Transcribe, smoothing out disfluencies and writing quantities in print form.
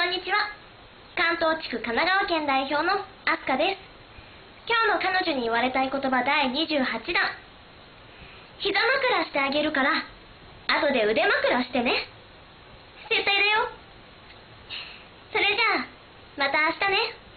んにちは。関東地区神奈川県代表のアスカです。今日の彼女に言われたい言葉第28弾。膝枕してあげるから、後で腕枕してね。絶対だよ。それじゃあ、また明日ね。